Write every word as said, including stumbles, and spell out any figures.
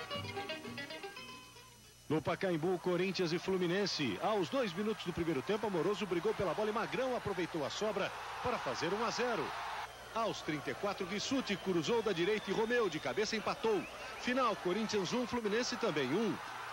No Pacaembu, Corinthians e Fluminense. Aos dois minutos do primeiro tempo, Amoroso brigou pela bola e Magrão aproveitou a sobra para fazer um a zero. Aos trinta e quatro, Rissuti cruzou da direita e Romeu de cabeça empatou. Final, Corinthians um, Fluminense também um.